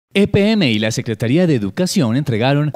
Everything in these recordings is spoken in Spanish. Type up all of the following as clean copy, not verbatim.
EPM y la Secretaría de Educación entregaron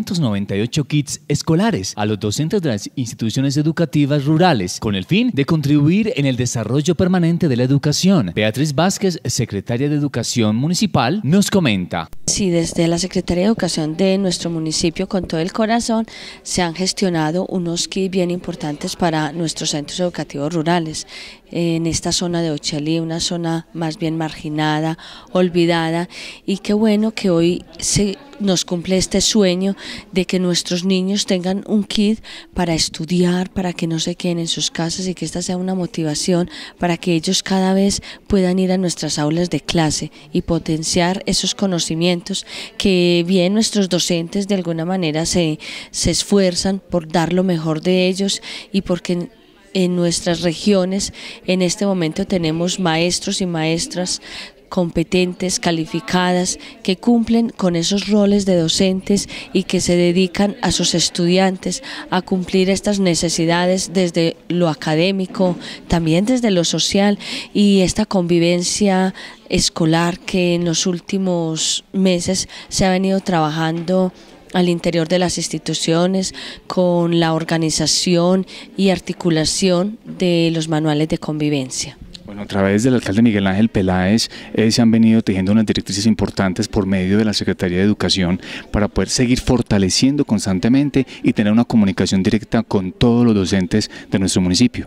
498 kits escolares a los docentes de las instituciones educativas rurales con el fin de contribuir en el desarrollo permanente de la educación. Beatriz Vázquez, secretaria de Educación Municipal, nos comenta. Sí, desde la Secretaría de Educación de nuestro municipio, con todo el corazón, se han gestionado unos kits bien importantes para nuestros centros educativos rurales. En esta zona de Ochalí, una zona más bien marginada, olvidada, y qué bueno que hoy nos cumple este sueño de que nuestros niños tengan un kit para estudiar, para que no se queden en sus casas y que esta sea una motivación para que ellos cada vez puedan ir a nuestras aulas de clase y potenciar esos conocimientos que bien nuestros docentes de alguna manera se esfuerzan por dar lo mejor de ellos, y porque en nuestras regiones en este momento tenemos maestros y maestras competentes, calificadas, que cumplen con esos roles de docentes y que se dedican a sus estudiantes a cumplir estas necesidades desde lo académico, también desde lo social, y esta convivencia escolar que en los últimos meses se ha venido trabajando al interior de las instituciones con la organización y articulación de los manuales de convivencia. Bueno, a través del alcalde Miguel Ángel Peláez se han venido tejiendo unas directrices importantes por medio de la Secretaría de Educación para poder seguir fortaleciendo constantemente y tener una comunicación directa con todos los docentes de nuestro municipio.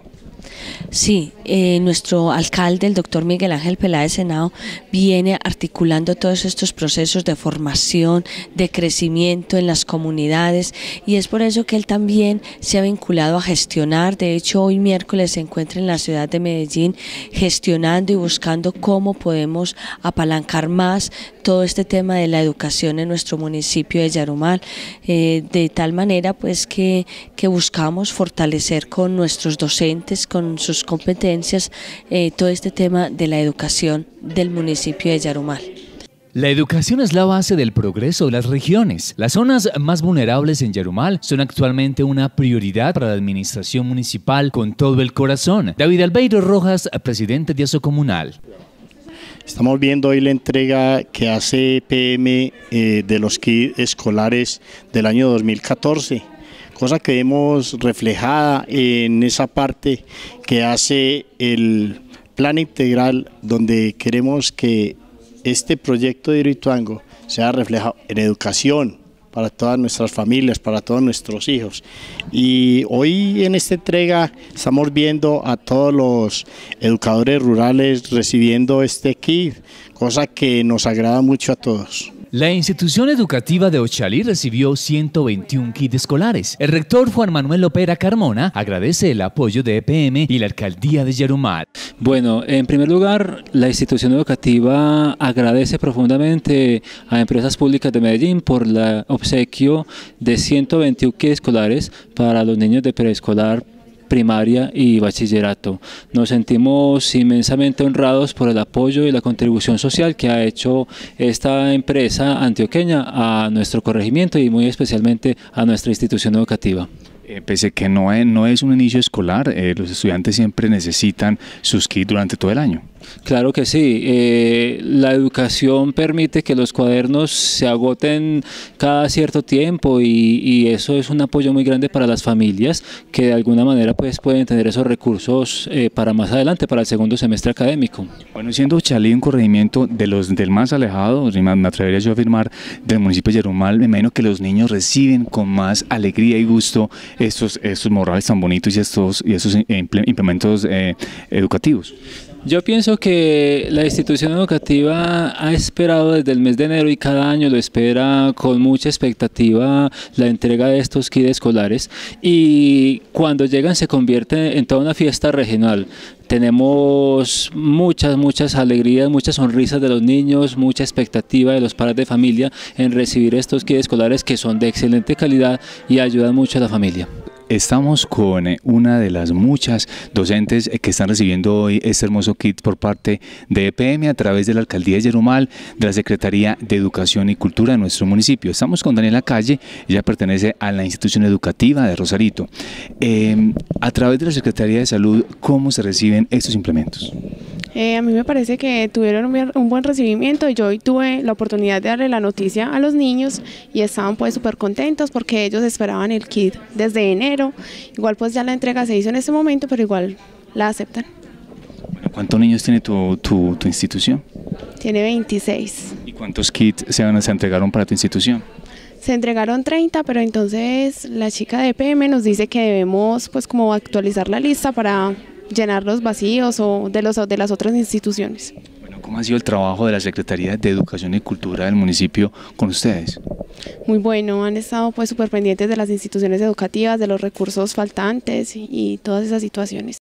Sí, nuestro alcalde, el doctor Miguel Ángel Peláez Henao, viene articulando todos estos procesos de formación, de crecimiento en las comunidades, y es por eso que él también se ha vinculado a gestionar. De hecho, hoy miércoles se encuentra en la ciudad de Medellín gestionando y buscando cómo podemos apalancar más todo este tema de la educación en nuestro municipio de Yarumal, de tal manera pues que buscamos fortalecer con nuestros docentes, con sus competencias, todo este tema de la educación del municipio de Yarumal. La educación es la base del progreso de las regiones. Las zonas más vulnerables en Yarumal son actualmente una prioridad para la administración municipal con todo el corazón. David Albeiro Rojas, presidente de Asocomunal. Estamos viendo hoy la entrega que hace EPM de los kits escolares del año 2014. Cosa que vemos reflejada en esa parte que hace el plan integral, donde queremos que este proyecto de Hidroituango sea reflejado en educación para todas nuestras familias, para todos nuestros hijos. Y hoy en esta entrega estamos viendo a todos los educadores rurales recibiendo este kit, cosa que nos agrada mucho a todos. La institución educativa de Ochalí recibió 121 kits escolares. El rector Juan Manuel Opera Carmona agradece el apoyo de EPM y la alcaldía de Yarumal. Bueno, en primer lugar, la institución educativa agradece profundamente a Empresas Públicas de Medellín por el obsequio de 121 kits escolares para los niños de preescolar, primaria y bachillerato. Nos sentimos inmensamente honrados por el apoyo y la contribución social que ha hecho esta empresa antioqueña a nuestro corregimiento y muy especialmente a nuestra institución educativa. Pese que no es un inicio escolar, los estudiantes siempre necesitan sus kits durante todo el año. Claro que sí, la educación permite que los cuadernos se agoten cada cierto tiempo y eso es un apoyo muy grande para las familias que de alguna manera pues pueden tener esos recursos para más adelante, para el segundo semestre académico. Bueno, siendo Ochalí un corregimiento del más alejado, me atrevería yo a afirmar, del municipio de Yarumal, me imagino que los niños reciben con más alegría y gusto estos morrales tan bonitos y estos implementos educativos. Yo pienso que la institución educativa ha esperado desde el mes de enero y cada año lo espera con mucha expectativa la entrega de estos kits escolares, y cuando llegan se convierte en toda una fiesta regional. Tenemos muchas alegrías, muchas sonrisas de los niños, mucha expectativa de los padres de familia en recibir estos kits escolares que son de excelente calidad y ayudan mucho a la familia. Estamos con una de las muchas docentes que están recibiendo hoy este hermoso kit por parte de EPM a través de la Alcaldía de Yarumal, de la Secretaría de Educación y Cultura de nuestro municipio. Estamos con Daniela Calle, ella pertenece a la institución educativa de Rosarito. A través de la Secretaría de Salud, ¿cómo se reciben estos implementos? A mí me parece que tuvieron un buen recibimiento y yo hoy tuve la oportunidad de darle la noticia a los niños y estaban pues súper contentos porque ellos esperaban el kit desde enero. Igual pues ya la entrega se hizo en este momento, pero igual la aceptan. Bueno, ¿cuántos niños tiene tu institución? Tiene 26. ¿Y cuántos kits se entregaron para tu institución? Se entregaron 30, pero entonces la chica de EPM nos dice que debemos pues como actualizar la lista para llenar los vacíos o de las otras instituciones. Bueno, ¿cómo ha sido el trabajo de la Secretaría de Educación y Cultura del municipio con ustedes? Muy bueno, han estado pues súper pendientes de las instituciones educativas, de los recursos faltantes y todas esas situaciones.